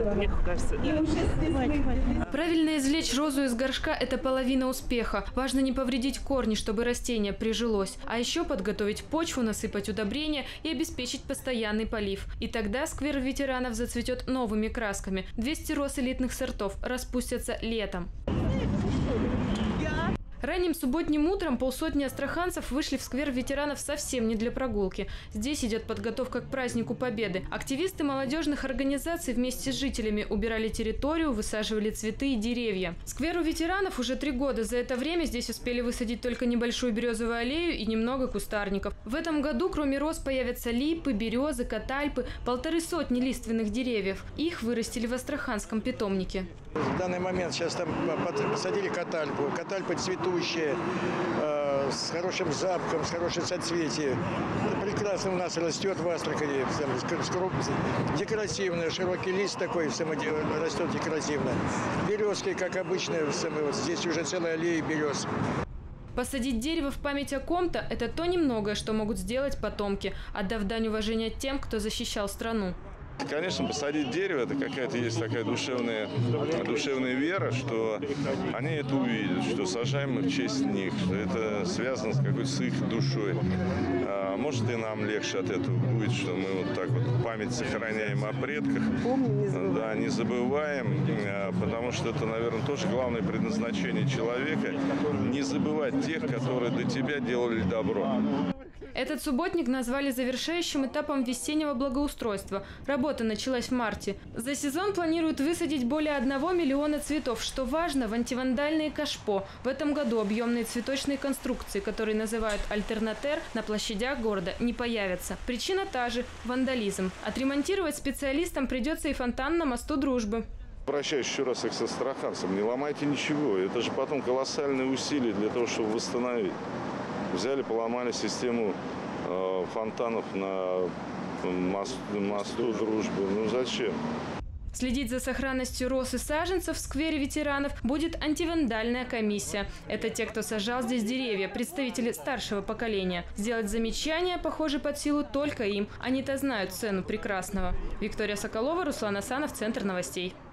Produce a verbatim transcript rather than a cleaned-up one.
мне кажется. Правильно извлечь розу из горшка – это половина успеха. Важно не повредить корни, чтобы растение прижилось. А еще подготовить почву, насыпать удобрения и обеспечить постоянный полив. И тогда сквер ветеранов зацветет новыми красками. двести роз элитных сортов распустятся летом. Ранним субботним утром полсотни астраханцев вышли в сквер ветеранов совсем не для прогулки. Здесь идет подготовка к празднику Победы. Активисты молодежных организаций вместе с жителями убирали территорию, высаживали цветы и деревья. Скверу ветеранов уже три года. За это время здесь успели высадить только небольшую березовую аллею и немного кустарников. В этом году кроме роз появятся липы, березы, катальпы, полторы сотни лиственных деревьев. Их вырастили в астраханском питомнике. В данный момент сейчас там посадили катальпу. Катальпа цветущая, э, с хорошим запахом, с хорошим соцветием. Прекрасно у нас растет в Астрахани. Декоративно, широкий лист такой растет декоративно. Березки, как обычно, вот здесь уже целая аллея берез. Посадить дерево в память о ком-то – это то немногое, что могут сделать потомки, отдав дань уважения тем, кто защищал страну. Конечно, посадить дерево – это какая-то есть такая душевная, душевная вера, что они это увидят, что сажаем мы в честь них, что это связано с какой-то с их душой. А может, и нам легче от этого будет, что мы вот так вот память сохраняем о предках, да, не забываем, потому что это, наверное, тоже главное предназначение человека – не забывать тех, которые до тебя делали добро. Этот субботник назвали завершающим этапом весеннего благоустройства. Работа началась в марте. За сезон планируют высадить более одного миллиона цветов. Что важно, в антивандальные кашпо. В этом году объемные цветочные конструкции, которые называют альтернатер, на площадях города не появятся. Причина та же – вандализм. Отремонтировать специалистам придется и фонтан на мосту Дружбы. Обращаюсь еще раз к астраханцам. Не ломайте ничего. Это же потом колоссальные усилия для того, чтобы восстановить. Взяли, поломали систему э, фонтанов на мост, мосту Дружбы. Ну зачем? Следить за сохранностью роз и саженцев в сквере ветеранов будет антивандальная комиссия. Это те, кто сажал здесь деревья, представители старшего поколения. Сделать замечания, похоже, под силу только им. Они-то знают цену прекрасного. Виктория Соколова, Руслан Асанов, Центр новостей.